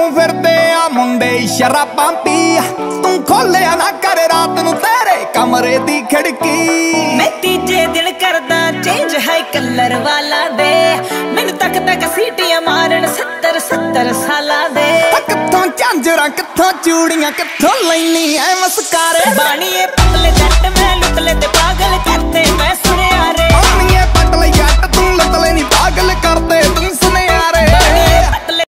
फिरदे आ मुंडे शराबां पी तू खोलिया ना कर रात नू तेरे कमरे दी खिड़की। मैं तीजे दिन करदा चेंज है कलर वाला दे मैनू तक तक सीटियां मारन 70 साला दे। कित्थों झांजरां कित्थों चूड़ियां कित्थों लैनी ऐ मस्कारे बाणीए पतले जट मैं लुट